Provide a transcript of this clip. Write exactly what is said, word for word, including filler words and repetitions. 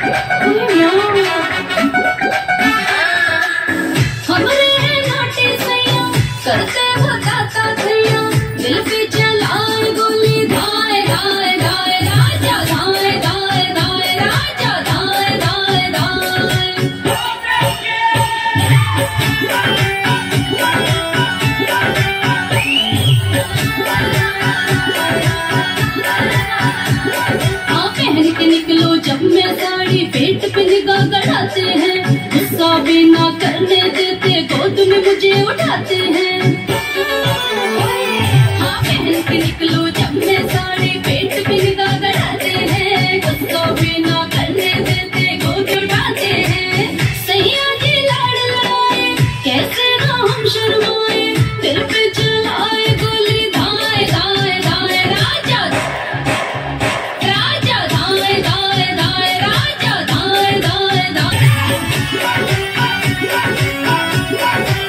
हमरे है नाटे सैया करते बताता थैया दिल पे चलाए गोली धाए धाए धाए राजा धाए धाए धाए राजा धाए धाए धाए। हाँ पहन के निकलो जब मैं साड़ी पेट पे निगाह गड़ाते हैं गुस्सा भी ना करने देते गोद में मुझे उठाते हैं। हाँ पहन के निकलो जब मैं साड़ी पेट पे निगाह गड़ाते हैं गुस्सा भी ना करने देते गोद उठाते हैं। सैया की लाड़ लड़ाए कैसे ना हम शर्माए दिल पे चलाए गोली धाए धाए धाए राजा राजा धाए धाए धाए राजा धाए धाए धाए।